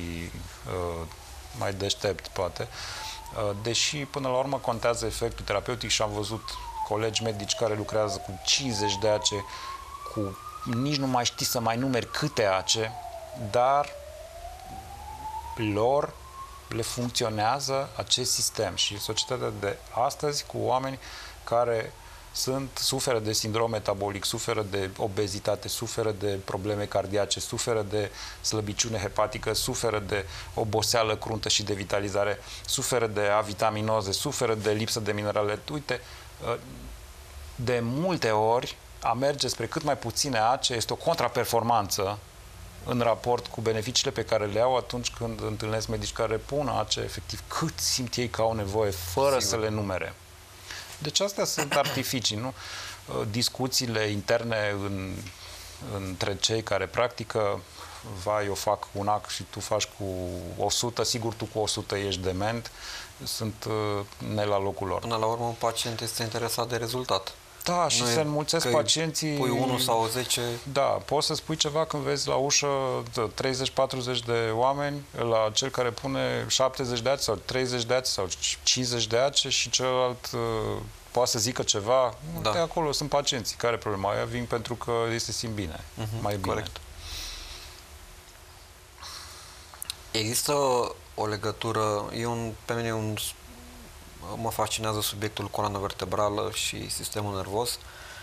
mai deștept, poate. Deși, până la urmă, contează efectul terapeutic și am văzut colegi medici care lucrează cu 50 de ace, cu nici nu mai știi să mai numeri câte ace, dar lor le funcționează acest sistem și societatea de astăzi cu oameni care suferă de sindrom metabolic, suferă de obezitate, suferă de probleme cardiace, suferă de slăbiciune hepatică, suferă de oboseală cruntă și de vitalizare, suferă de avitaminoze, suferă de lipsă de minerale. Uite, de multe ori a merge spre cât mai puține ace este o contraperformanță în raport cu beneficiile pe care le au atunci când întâlnesc medici care pun ace, efectiv, cât simt ei că au nevoie, fără să le numere. Deci astea sunt artificii, nu? Discuțiile interne între cei care practică, vai, eu fac un ac și tu faci cu 100, sigur tu cu 100 ești dement, sunt ne la locul lor. Până la urmă, un pacient este interesat de rezultat. Da, și Nu se e înmulțesc că pacienții... pui 1 sau 10... Da, poți să spui ceva când vezi la ușă 30-40 de oameni, la cel care pune 70 de aci sau 30 de aci sau 50 de aci și celălalt poate să zică ceva. Da. De acolo sunt pacienții. Care e problema? Aia vin pentru că ei se simt bine, mai bine. Corect. Există o legătură, pe mine mă fascinează subiectul coloană vertebrală și sistemul nervos.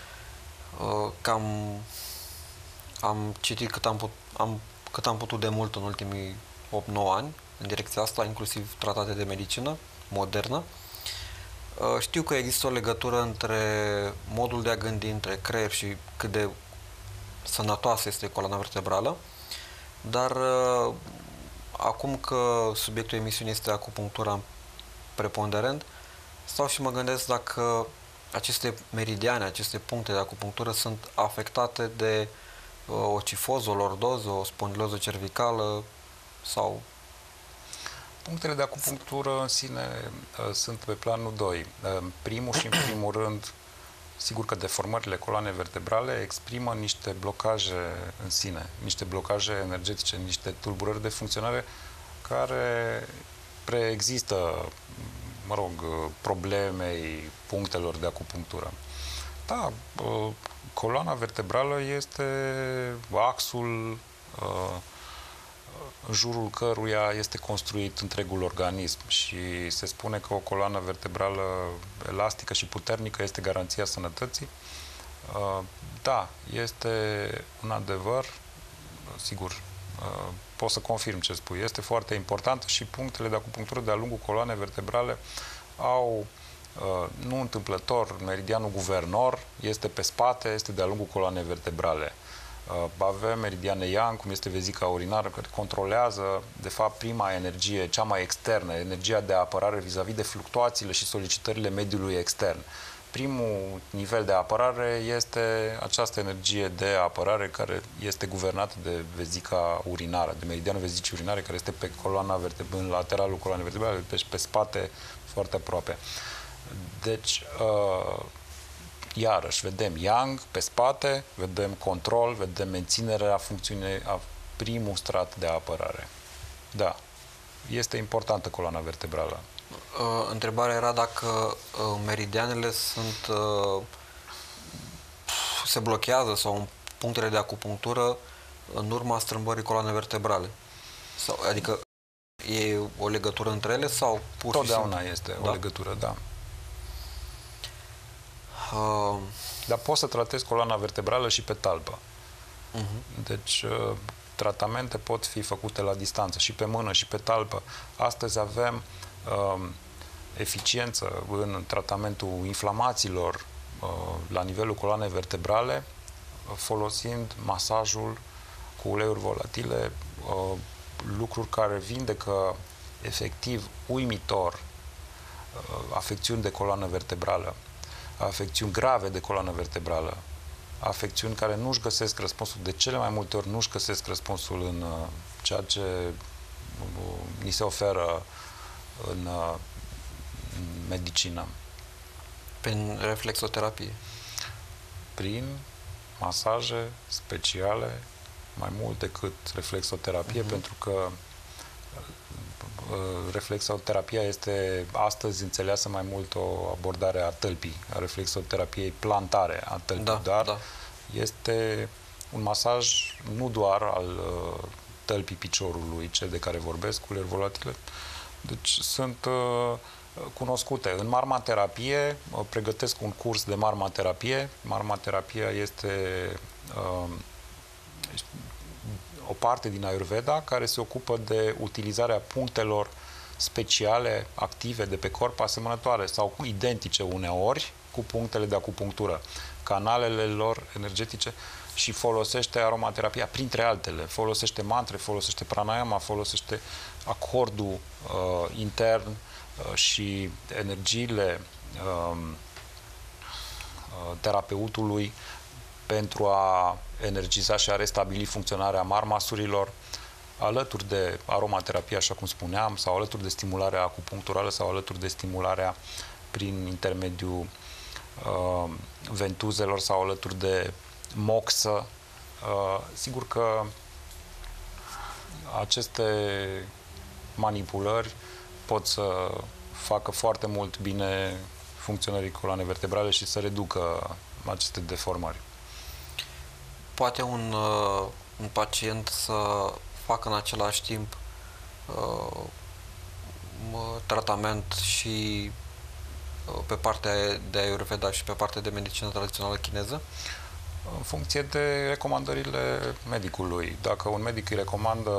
Am citit cât am putut de mult în ultimii 8-9 ani în direcția asta, inclusiv tratate de medicină modernă. Știu că există o legătură între modul de a gândi, între creier și cât de sănătoasă este coloana vertebrală, dar acum că subiectul emisiunii este acupunctura preponderent, stau și mă gândesc dacă aceste meridiane, aceste puncte de acupunctură sunt afectate de o cifoză, o lordoză, o spondiloză cervicală sau... Punctele de acupunctură în sine sunt pe planul 2. Primul și în primul rând, sigur că deformările coloanei vertebrale exprimă niște blocaje în sine, niște blocaje energetice, niște tulburări de funcționare care preexistă, problemei punctelor de acupunctură. Da, coloana vertebrală este axul în jurul căruia este construit întregul organism și se spune că o coloană vertebrală elastică și puternică este garanția sănătății. Da, este un adevăr, sigur, pot să confirm ce spui, este foarte important și punctele de acupunctură de-a lungul coloanei vertebrale au, nu întâmplător, meridianul guvernor este pe spate, este de-a lungul coloanei vertebrale. Avem meridiane yang, cum este vezica urinară, care controlează, de fapt, prima energie, cea mai externă, energia de apărare vis-a-vis de fluctuațiile și solicitările mediului extern. Primul nivel de apărare este această energie de apărare care este guvernată de vezica urinară, de meridianul vezicii urinare, care este pe coloana vertebrală, în lateralul coloanei vertebrale, deci pe spate, foarte aproape. Deci, iarăși, vedem yang pe spate, vedem control, vedem menținerea funcțiunii a primul strat de apărare. Da, este importantă coloana vertebrală. Întrebarea era dacă meridianele se blochează sau în punctele de acupunctură în urma strâmbării coloanei vertebrale. Adică e o legătură între ele sau pur și Totdeauna simplu? este Da? o legătură, da. Dar poți să tratezi coloana vertebrală și pe talpă. Deci, tratamente pot fi făcute la distanță, și pe mână, și pe talpă. Astăzi avem eficiență în tratamentul inflamațiilor la nivelul coloanei vertebrale, folosind masajul cu uleiuri volatile, lucruri care vindecă efectiv uimitor afecțiuni de coloană vertebrală, afecțiuni grave de coloană vertebrală, afecțiuni care nu-și găsesc răspunsul, de cele mai multe ori nu-și găsesc răspunsul în ceea ce ni se oferă în medicină. Prin reflexoterapie. Prin masaje speciale, mai mult decât reflexoterapie, pentru că reflexoterapia este astăzi înțeleasă mai mult o abordare a tălpii, a reflexoterapiei plantare a tălpii, dar este un masaj nu doar al tălpii piciorului, cel de care vorbesc, cu uleiuri volatile. Deci sunt cunoscute. În marmaterapie pregătesc un curs de marmaterapie. Marmaterapia este o parte din Ayurveda care se ocupă de utilizarea punctelor speciale, active de pe corp, asemănătoare sau identice uneori cu punctele de acupunctură, canalele lor energetice, și folosește aromaterapia, printre altele. Folosește mantre, folosește pranayama, folosește acordul intern și energiile terapeutului pentru a energiza și a restabili funcționarea marmasurilor, alături de aromaterapie, așa cum spuneam, sau alături de stimularea acupuncturală sau alături de stimularea prin intermediul ventuzelor sau alături de moxă. Sigur că aceste manipulări pot să facă foarte mult bine funcționării coloane vertebrale și să reducă aceste deformări. Poate un pacient să facă în același timp tratament și pe partea de Ayurveda și pe partea de medicină tradițională chineză? În funcție de recomandările medicului. Dacă un medic îi recomandă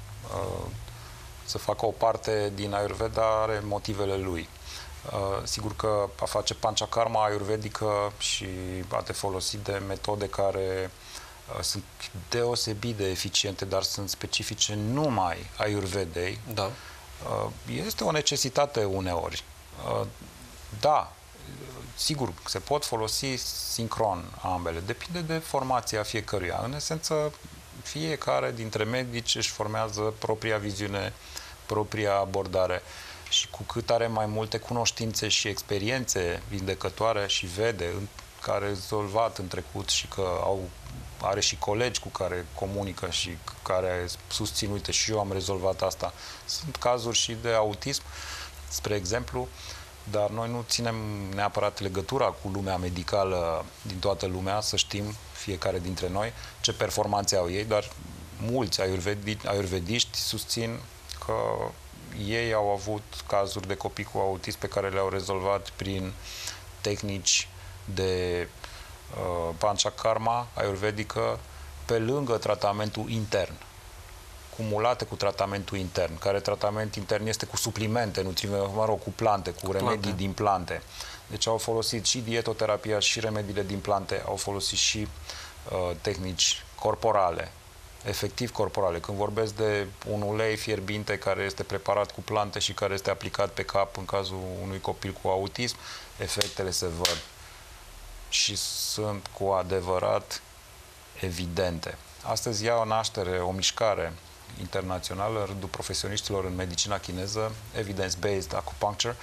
să facă o parte din Ayurveda, are motivele lui. Sigur că a face panchakarma ayurvedică și a te folosi de metode care sunt deosebit de eficiente, dar sunt specifice numai Ayurvedei. Da. Este o necesitate uneori. Da, sigur, se pot folosi sincron ambele. Depinde de formația fiecăruia. În esență, fiecare dintre medici își formează propria viziune, propria abordare. Și cu cât are mai multe cunoștințe și experiențe vindecătoare și vede că a rezolvat în trecut și că are și colegi cu care comunică și care susțin, uite, și eu am rezolvat asta. Sunt cazuri și de autism, spre exemplu, dar noi nu ținem neapărat legătura cu lumea medicală din toată lumea, să știm fiecare dintre noi ce performanțe au ei, dar mulți ayurvediști susțin că ei au avut cazuri de copii cu autism pe care le-au rezolvat prin tehnici de panchakarma ayurvedică pe lângă tratamentul intern, cumulate cu tratamentul intern, care tratament intern este cu suplimente nutritive, mă rog, cu plante, cu remedii din plante. Deci au folosit și dietoterapia și remediile din plante, au folosit și tehnici corporale, efectiv corporale. Când vorbesc de un ulei fierbinte care este preparat cu plante și care este aplicat pe cap în cazul unui copil cu autism, efectele se văd și sunt cu adevărat evidente. Astăzi ia o naștere, o mișcare internațională în rândul profesioniștilor în medicina chineză, evidence-based acupuncture.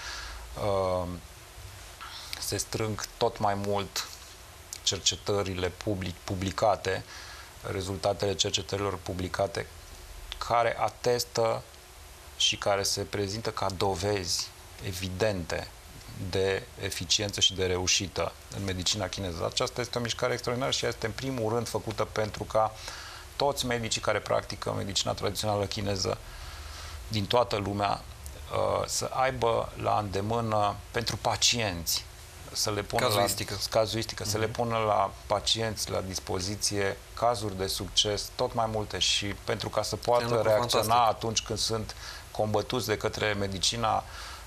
Se strâng tot mai mult cercetările publicate, rezultatele cercetărilor publicate, care atestă și care se prezintă ca dovezi evidente de eficiență și de reușită în medicina chineză. Aceasta este o mișcare extraordinară și este în primul rând făcută pentru ca toți medicii care practică medicina tradițională chineză din toată lumea să aibă la îndemână pentru pacienți, să le pună cazuistică, să le pună la pacienți la dispoziție cazuri de succes tot mai multe și pentru ca să poată reacționa atunci când sunt combătuți de către medicina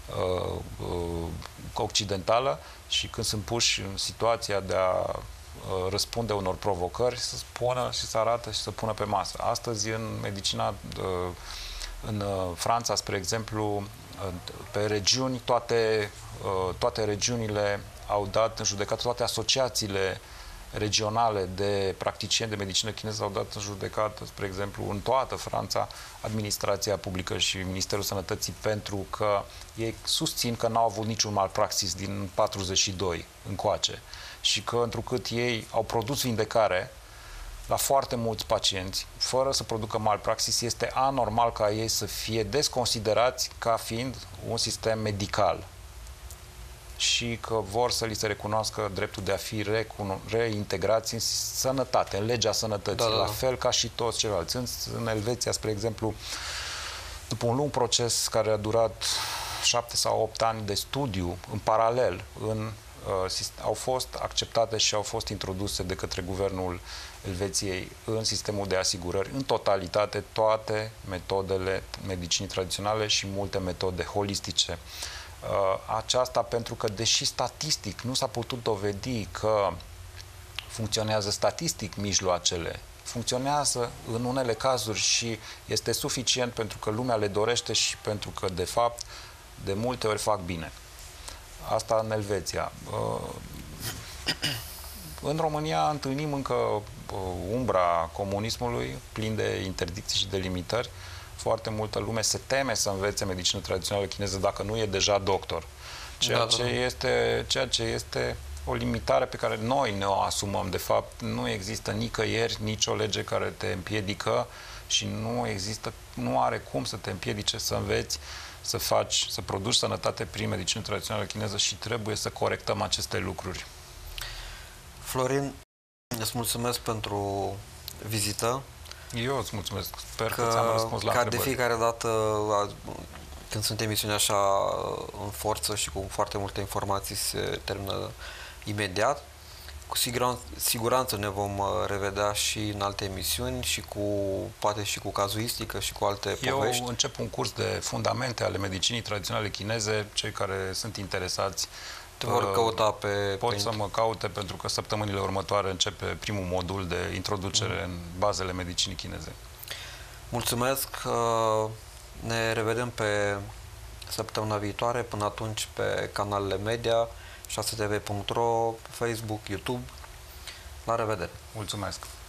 occidentală și când sunt puși în situația de a răspunde unor provocări, să spună și să arate și să pună pe masă. Astăzi, în medicina, în Franța, spre exemplu, pe regiuni, toate regiunile au dat în judecată, toate asociațiile regionale de practicieni de medicină chineză au dat în judecată, spre exemplu, în toată Franța, administrația publică și Ministerul Sănătății, pentru că ei susțin că n-au avut niciun malpraxis din 42 încoace și că întrucât ei au produs vindecare la foarte mulți pacienți, fără să producă malpraxis, este anormal ca ei să fie desconsiderați ca fiind un sistem medical și că vor să li se recunoască dreptul de a fi reintegrați în sănătate, în legea sănătății, la fel ca și toți ceilalți. În Elveția, spre exemplu, după un lung proces care a durat 7 sau 8 ani de studiu, în paralel, au fost acceptate și au fost introduse de către guvernul Elveției în sistemul de asigurări, în totalitate, toate metodele medicinii tradiționale și multe metode holistice. Aceasta pentru că, deși statistic nu s-a putut dovedi că funcționează statistic mijloacele, funcționează în unele cazuri și este suficient pentru că lumea le dorește și pentru că, de fapt, de multe ori fac bine. Asta în Elveția. În România întâlnim încă umbra comunismului, plin de interdicții și de limitări. Foarte multă lume se teme să învețe medicină tradițională chineză dacă nu e deja doctor. Ceea ce este o limitare pe care noi ne o asumăm. De fapt, nu există nicăieri nicio lege care te împiedică și nu are cum să te împiedice să înveți, să produci sănătate prin medicină tradițională chineză și trebuie să corectăm aceste lucruri. Florin, îți mulțumesc pentru vizită. Eu îți mulțumesc. Sper că ți-am răspuns la întrebări. De fiecare dată, când sunt emisiuni așa în forță și cu foarte multe informații, se termină imediat. Cu siguranță ne vom revedea și în alte emisiuni și poate și cu cazuistică și cu alte povești. Eu încep un curs de fundamente ale medicinii tradiționale chineze. Cei care sunt interesați te vor căuta pot să mă caute, pentru că săptămânile următoare începe primul modul de introducere în bazele medicinii chineze. Mulțumesc! Ne revedem pe săptămâna viitoare. Până atunci pe canalele media 6tv.ro, Facebook, YouTube. La revedere! Mulțumesc!